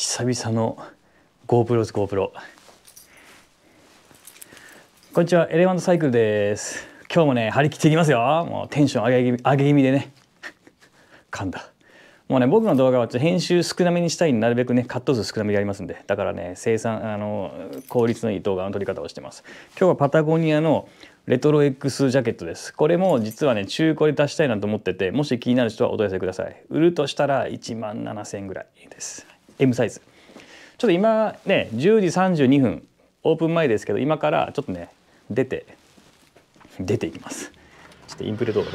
久々の GoPro です。 GoPro。 こんにちは、エレファントサイクルです。今日もね張り切っていきますよ。もうテンション上げ気味でね噛んだ。もうね僕の動画は編集少なめにしたいんで、なるべくねカット数少なめでやりますんで、だからね効率のいい動画の撮り方をしてます。今日はパタゴニアのレトロ X ジャケットです。これも実はね中古で出したいなと思ってて、もし気になる人はお問い合わせください。売るとしたら1万7000円ぐらいです。 M サイズ。ちょっと今ね10時32分オープン前ですけど、今からちょっとね出ていきます。ちょっとインプレ動画で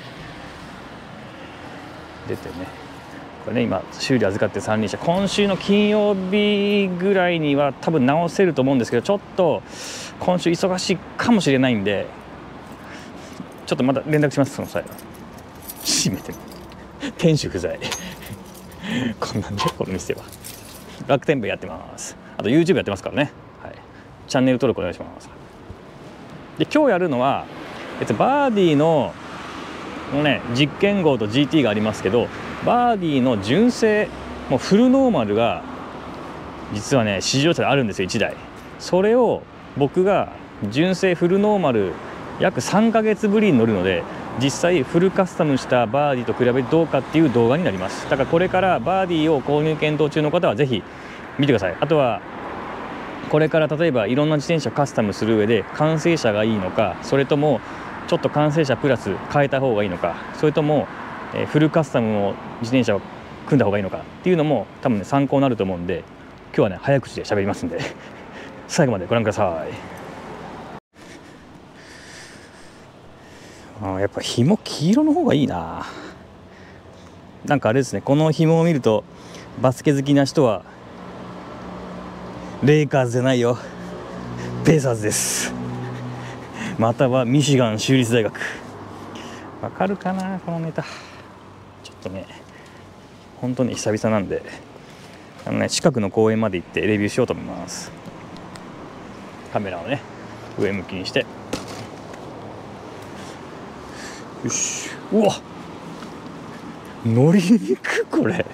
出てね、これね今修理預かって三輪車、今週の金曜日ぐらいには多分直せると思うんですけど、ちょっと今週忙しいかもしれないんで、ちょっとまた連絡します。その際は閉めて店主不在こんなんでこの店は。楽天部やってます。あと YouTube やってますからね、はい、チャンネル登録お願いします。で今日やるのはバーディーのね実験号と GT がありますけど、バーディーの純正もうフルノーマルが実はね試乗車であるんですよ、1台。それを僕が純正フルノーマル約3ヶ月ぶりに乗るので、実際フルカスタムしたバーディーと比べてどうかっていう動画になります。だからこれからバーディーを購入検討中の方はぜひ見てください。あとはこれから例えばいろんな自転車カスタムする上で完成車がいいのか、それともちょっと完成車プラス変えた方がいいのか、それともフルカスタムの自転車を組んだ方がいいのかっていうのも多分ね参考になると思うんで、今日はね早口で喋りますんで最後までご覧ください。やっぱ紐黄色の方がいいな。なんかあれですね、この紐を見るとバスケ好きな人はレイカーズじゃないよ、ペイサーズです。またはミシガン州立大学。わかるかなこのネタ。ちょっとね本当に久々なんで近くの公園まで行ってレビューしようと思います。カメラをね上向きにして、よし。うわ乗りにくこれ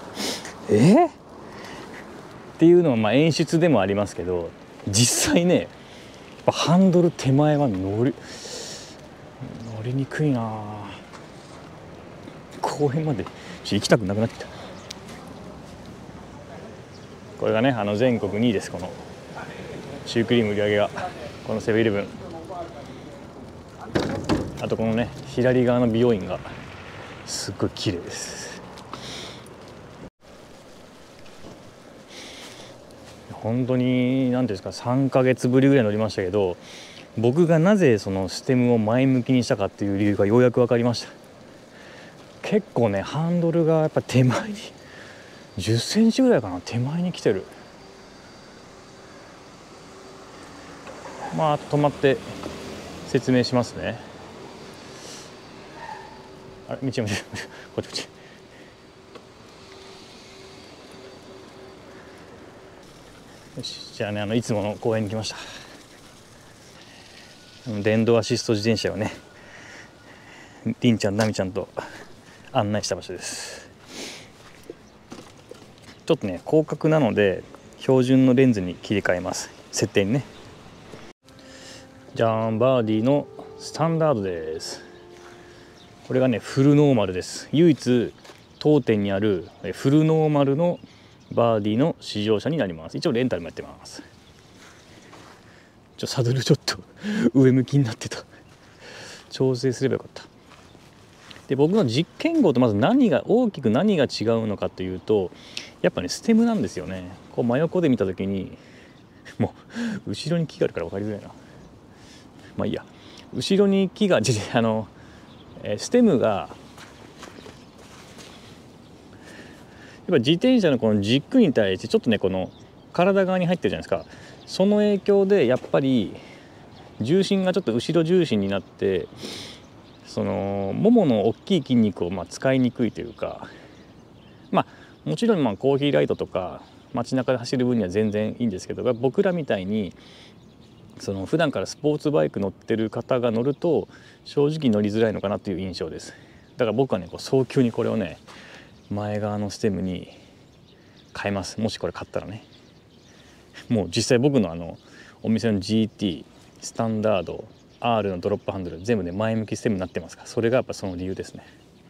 っていうのは演出でもありますけど、実際ねやっぱハンドル手前は乗りにくいな。公園まで行きたくなくなってきた。これがね全国2位です。このシュークリーム売り上げが、このセブンイレブン。あとこのね左側の美容院がすっごい綺麗です。本当に何ていうんですか、3ヶ月ぶりぐらい乗りましたけど、僕がなぜそのステムを前向きにしたかっていう理由がようやく分かりました。結構ねハンドルがやっぱ手前に10センチぐらいかな、手前に来てる。あと止まって説明しますね。あれ道こっち。よし、じゃあねいつもの公園に来ました。電動アシスト自転車をねりんちゃんなみちゃんと案内した場所です。ちょっとね広角なので標準のレンズに切り替えます。設定にね。じゃーん、バーディーのスタンダードです。これがねフルノーマルです。唯一当店にあるフルノーマルのバーディーの試乗車になります。一応レンタルもやってます。サドルちょっと上向きになってた。調整すればよかった。で僕の実験号とまず大きく何が違うのかというと、やっぱねステムなんですよね。こう真横で見た時にもう後ろに木があるから分かりづらいな。まあいいや。後ろに木がステムがやっぱ自転車のこの軸に対してちょっとねこの体側に入ってるじゃないですか。その影響でやっぱり重心がちょっと後ろ重心になって、そのももの大きい筋肉を使いにくいというか、もちろんコーヒーライトとか街中で走る分には全然いいんですけど、僕らみたいにその普段からスポーツバイク乗ってる方が乗ると正直乗りづらいのかなという印象です。だから僕はね早急にこれをね前側のステムに買えます。もしこれ買ったらね。もう実際僕のお店の GT スタンダード R のドロップハンドル全部ね前向きステムになってますから、それがやっぱその理由ですね。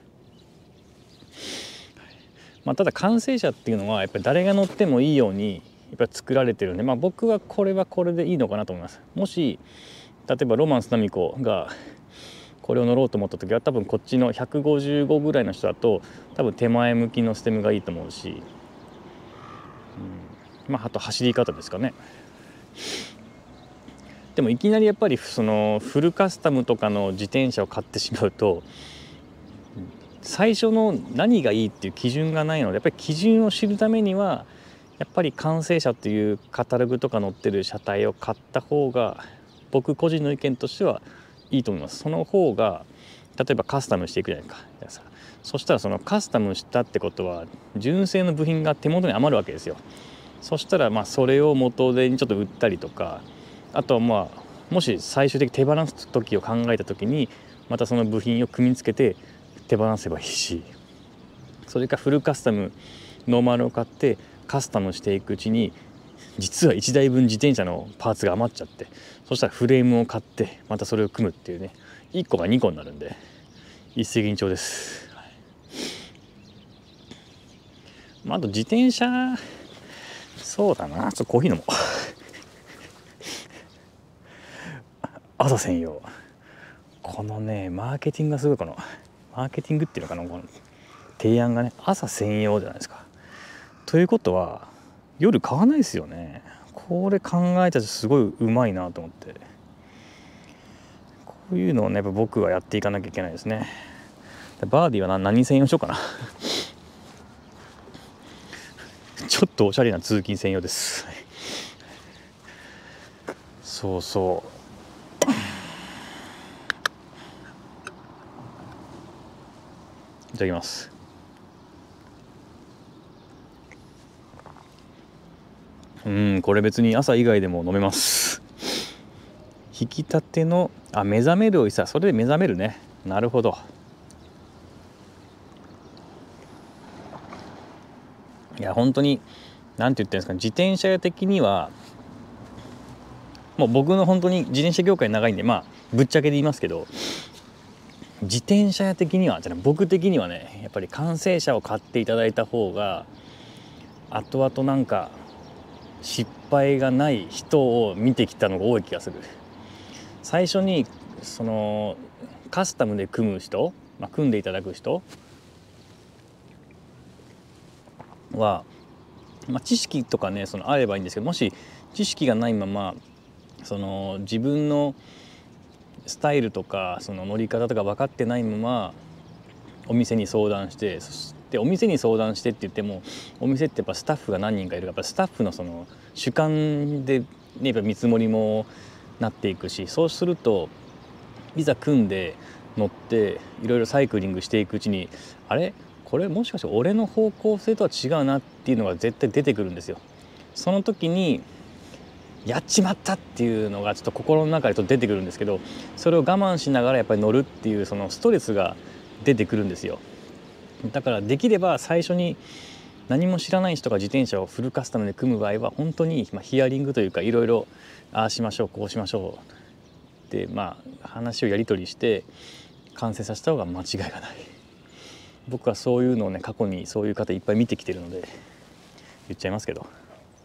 ただ完成車っていうのはやっぱり誰が乗ってもいいようにやっぱり作られてるんで、僕はこれでいいのかなと思います。もし例えばロマンスナミコがこれを乗ろうと思った時は、多分こっちの155ぐらいの人だと多分手前向きのステムがいいと思うし、あと走り方ですかね。でもいきなりやっぱりそのフルカスタムとかの自転車を買ってしまうと、最初の何がいいっていう基準がないので、やっぱり基準を知るためにはやっぱり完成車っていうカタログとか載ってる車体を買った方が僕個人の意見としてはいいと思います。その方が例えばカスタムしていくじゃないか。そしたらそのカスタムしたってことは純正の部品が手元に余るわけですよ。そしたらそれを元手にちょっと売ったりとか、あとはもし最終的に手放す時を考えた時にまたその部品を組み付けて手放せばいいし、それかフルカスタムノーマルを買ってカスタムしていくうちに実は1台分自転車のパーツが余っちゃって、そしたらフレームを買ってまたそれを組むっていうね、1個が2個になるんで一石二鳥です。あと自転車、そうだな、ちょっとコーヒー飲もう朝専用、このねマーケティングがすごい、このマーケティングっていうのかな、この提案がね朝専用じゃないですか。ということは夜買わないですよね。これ考えたらすごいうまいなと思って、こういうのをねやっぱ僕はやっていかなきゃいけないですね。バーディーは何専用しようかなちょっとおしゃれな通勤専用ですそうそう、いただきます。これ別に朝以外でも飲めます。引き立ての目覚めるおいしさ、それで目覚めるね。なるほど。いや本当になんて言ってるんですか、自転車屋的にはもう僕の本当に自転車業界長いんでぶっちゃけで言いますけど、自転車屋的には僕的にはねやっぱり完成車を買っていただいた方が後々なんか失敗がない人を見てきたのが多い気がする。最初にそのカスタムで組む人、組んでいただく人は、知識とかねあればいいんですけど、もし知識がないまま自分のスタイルとか乗り方とか分かってないままお店に相談して、そしてお店に相談してって言ってもお店ってやっぱスタッフが何人かいるから、やっぱスタッフの主観で、やっぱ見積もりもなっていくし、そうするといざ組んで乗っていろいろサイクリングしていくうちに、あれこれもしかして俺の方向性とは違うなっていうのが絶対出てくるんですよ。その時にやっちまったっていうのがちょっと心の中でちょっと出てくるんですけど、それを我慢しながらやっぱり乗るっていうそのストレスが出てくるんですよ。だからできれば最初に何も知らない人が自転車をフルカスタムで組む場合は本当にヒアリングというか、いろいろああしましょうこうしましょうって話をやり取りして完成させた方が間違いがない。僕はそういうのをね過去にそういう方いっぱい見てきてるので言っちゃいますけど、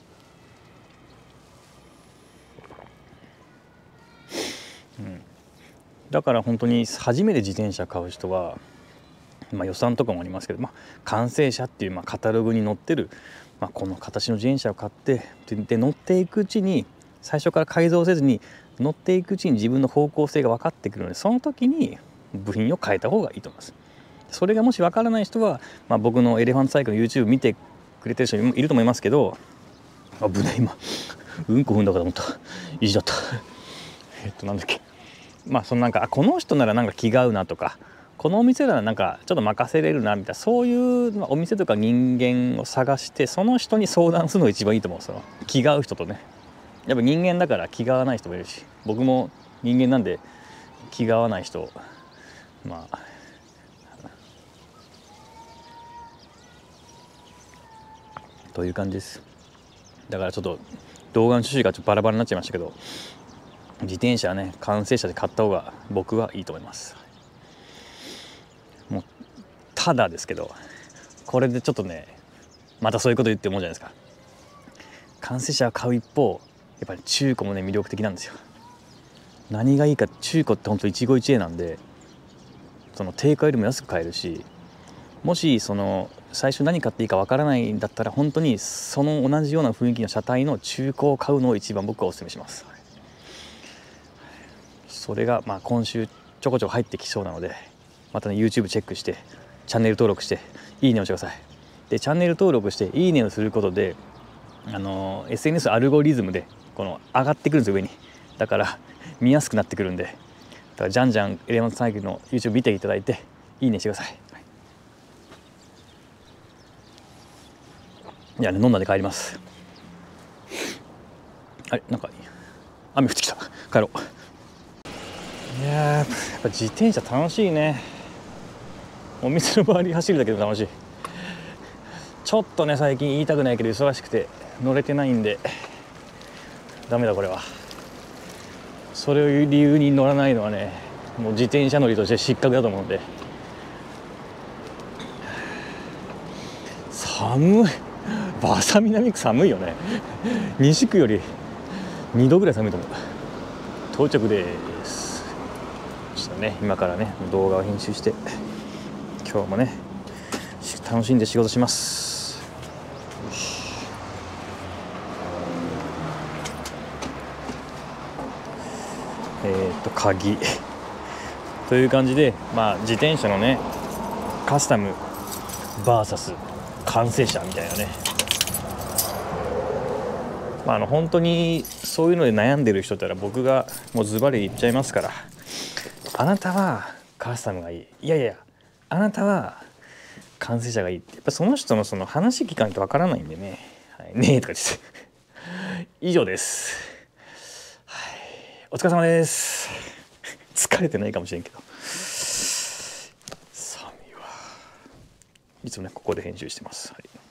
だから本当に初めて自転車買う人は、予算とかもありますけど、完成車っていうカタログに載ってる、この形の自転車を買ってで乗っていくうちに、最初から改造せずに乗っていくうちに自分の方向性が分かってくるので、その時に部品を変えた方がいいと思います。それがもし分からない人は、僕のエレファントサイクルの YouTube 見てくれてる人いると思いますけど、危ない、今うんこ踏んだかと思った、意地だったなんだっけ、なんかこの人ならなんか気が合うなとか、このお店ならなんかちょっと任せれるなみたいな、そういうお店とか人間を探してその人に相談するのが一番いいと思う。気が合う人とね、やっぱ人間だから気が合わない人もいるし、僕も人間なんで気が合わない人という感じです。だからちょっと動画の趣旨がちょっとバラバラになっちゃいましたけど、自転車はね完成車で買った方が僕はいいと思います。もうただですけど、これでちょっとねまたそういうこと言って思うじゃないですか。完成車を買う一方、やっぱり中古もね魅力的なんですよ。何がいいか、中古ってほんと一期一会なんで、その定価よりも安く買えるし、もしその最初何買っていいかわからないんだったら、本当にその同じような雰囲気の車体の中古を買うのを一番僕はお勧めします。それが今週ちょこちょこ入ってきそうなので、またね YouTube チェックしてチャンネル登録していいねをしてください。でチャンネル登録していいねをすることでSNS アルゴリズムでこの上がってくるんですよ、上に。だから見やすくなってくるんで、だからじゃんじゃんエレマントサイクルの YouTube 見ていただいていいねしてください。いやね、飲んだんで帰ります。あれ、なんか雨降ってきた。帰ろう。いややっぱ自転車楽しいね。お店の周り走るだけで楽しい。ちょっとね最近言いたくないけど忙しくて乗れてないんでダメだこれは。それを理由に乗らないのはね、もう自転車乗りとして失格だと思うんで。寒い。バサ南区寒いよね。西区より2度ぐらい寒いと思う。到着です。そしたらね今からね動画を編集して今日もね楽しんで仕事します。よし。鍵という感じで、自転車のねカスタム VS 完成車みたいなね、本当にそういうので悩んでる人だったら僕がもうズバリ言っちゃいますから、あなたはカスタムがいい、いやいやあなたは完成車がいいって、やっぱその人のその話聞かないとわからないんでね、ねえとか言って以上です、お疲れ様です。疲れてないかもしれんけど寒いわ。いつもねここで編集してます。